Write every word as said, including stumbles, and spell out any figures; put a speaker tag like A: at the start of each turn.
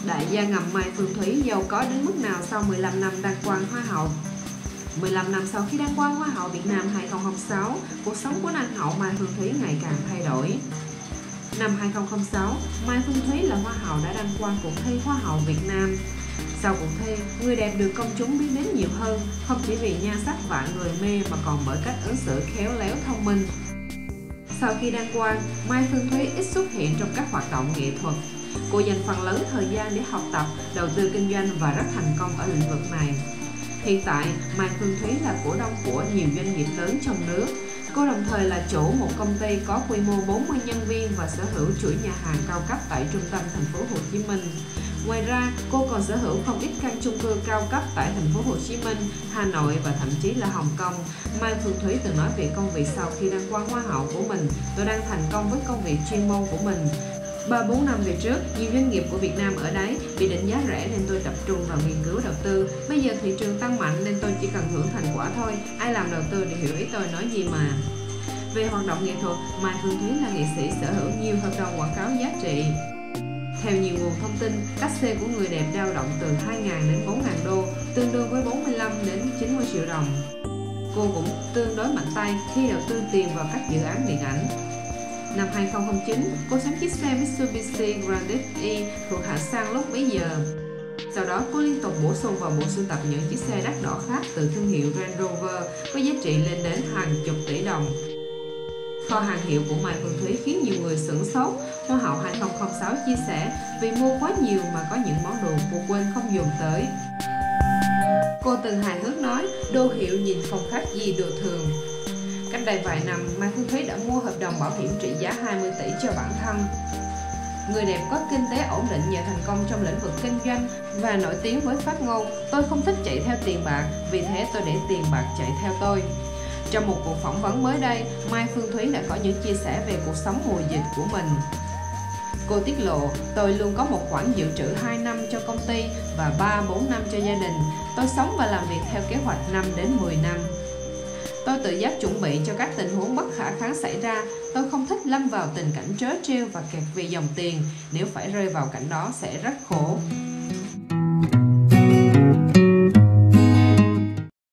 A: Đại gia ngầm Mai Phương Thúy giàu có đến mức nào sau mười lăm năm đăng quang Hoa hậu? mười lăm năm sau khi đăng quang Hoa hậu Việt Nam hai không không sáu, cuộc sống của nàng hậu Mai Phương Thúy ngày càng thay đổi. Năm hai không không sáu, Mai Phương Thúy là Hoa hậu đã đăng quang cuộc thi Hoa hậu Việt Nam. Sau cuộc thi, người đẹp được công chúng biết đến nhiều hơn, không chỉ vì nhan sắc vạn người mê mà còn bởi cách ứng xử khéo léo thông minh. Sau khi đăng quang, Mai Phương Thúy ít xuất hiện trong các hoạt động nghệ thuật. Cô dành phần lớn thời gian để học tập, đầu tư kinh doanh và rất thành công ở lĩnh vực này. Hiện tại, Mai Phương Thúy là cổ đông của nhiều doanh nghiệp lớn trong nước. Cô đồng thời là chủ một công ty có quy mô bốn mươi nhân viên và sở hữu chuỗi nhà hàng cao cấp tại trung tâm thành phố Hồ Chí Minh. Ngoài ra, cô còn sở hữu không ít căn chung cư cao cấp tại thành phố Hồ Chí Minh, Hà Nội và thậm chí là Hồng Kông. Mai Phương Thúy từng nói về công việc sau khi đăng quang Hoa hậu của mình: "Tôi đang thành công với công việc chuyên môn của mình. ba bốn năm về trước, nhiều doanh nghiệp của Việt Nam ở đấy bị định giá rẻ nên tôi tập trung vào nghiên cứu đầu tư. Bây giờ thị trường tăng mạnh nên tôi chỉ cần hưởng thành quả thôi. Ai làm đầu tư để hiểu ý tôi nói gì mà." Về hoạt động nghệ thuật, Mai Phương Thúy là nghệ sĩ sở hữu nhiều hợp đồng quảng cáo giá trị. Theo nhiều nguồn thông tin, cát xê của người đẹp dao động từ hai nghìn đến bốn nghìn đô, tương đương với bốn mươi lăm đến chín mươi triệu đồng. Cô cũng tương đối mạnh tay khi đầu tư tiền vào các dự án điện ảnh. Năm hai không không chín, cô sắm chiếc xe Mitsubishi Grandix E thuộc hãng sang lúc bấy giờ. Sau đó, cô liên tục bổ sung vào bộ sưu tập những chiếc xe đắt đỏ khác từ thương hiệu Range Rover với giá trị lên đến hàng chục tỷ đồng. Kho hàng hiệu của Mai Phương Thúy khiến nhiều người sửng sốt. Hoa hậu hai không không sáu chia sẻ: "Vì mua quá nhiều mà có những món đồ cô quên không dùng tới." Cô từng hài hước nói: "Đồ hiệu nhìn không khác gì đồ thường." Cách đây vài năm, Mai Phương Thúy đã mua hợp đồng bảo hiểm trị giá hai mươi tỷ cho bản thân. Người đẹp có kinh tế ổn định nhờ thành công trong lĩnh vực kinh doanh và nổi tiếng với phát ngôn: "Tôi không thích chạy theo tiền bạc, vì thế tôi để tiền bạc chạy theo tôi." Trong một cuộc phỏng vấn mới đây, Mai Phương Thúy đã có những chia sẻ về cuộc sống mùa dịch của mình. Cô tiết lộ: "Tôi luôn có một khoản dự trữ hai năm cho công ty và ba bốn năm cho gia đình. Tôi sống và làm việc theo kế hoạch năm đến mười năm. Tôi tự giác chuẩn bị cho các tình huống bất khả kháng xảy ra. Tôi không thích lâm vào tình cảnh trớ trêu và kẹt vì dòng tiền. Nếu phải rơi vào cảnh đó sẽ rất khổ."